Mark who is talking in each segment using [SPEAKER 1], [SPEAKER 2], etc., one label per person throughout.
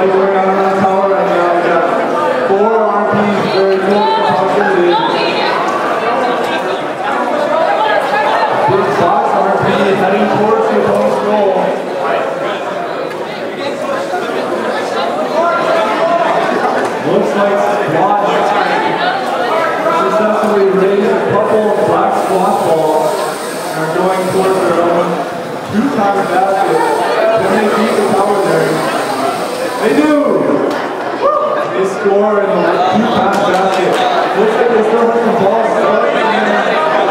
[SPEAKER 1] buddy going out on the tower right now. We got 4 RPs very close to possibility. Big box RP heading towards the opponent's goal. Looks like squad successfully raised a couple of black squat balls and are going towards their own 2-time basket. Can they beat the tower there? They do! They score in the 2-time basket. Looks like they still have some balls stuck in there.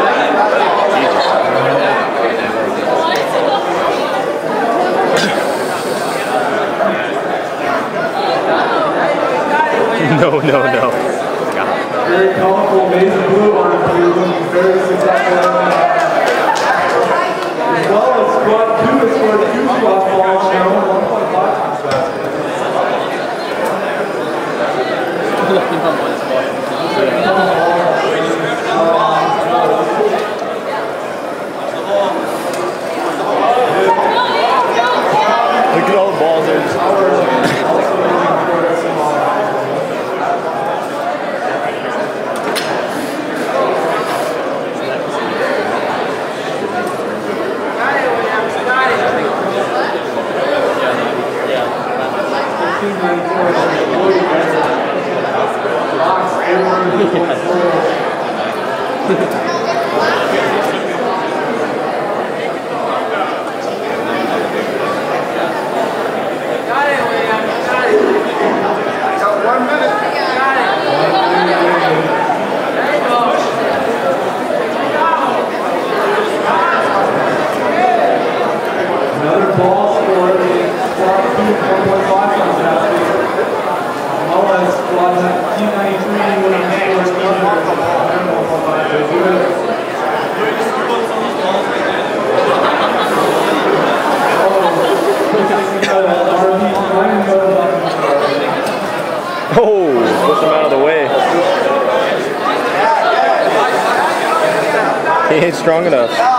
[SPEAKER 2] No.
[SPEAKER 1] Very colorful maize and blue on it, looking very successful. As well as squad 2 has scored 2 squad balls now, 1.5 times basket.
[SPEAKER 2] Look at all the balls there. Another ball scored in squad 2, 1.5 times basket. All as squad team 93 when he scores another 1.5. They do it. Oh, push him out of the way. He ain't strong enough.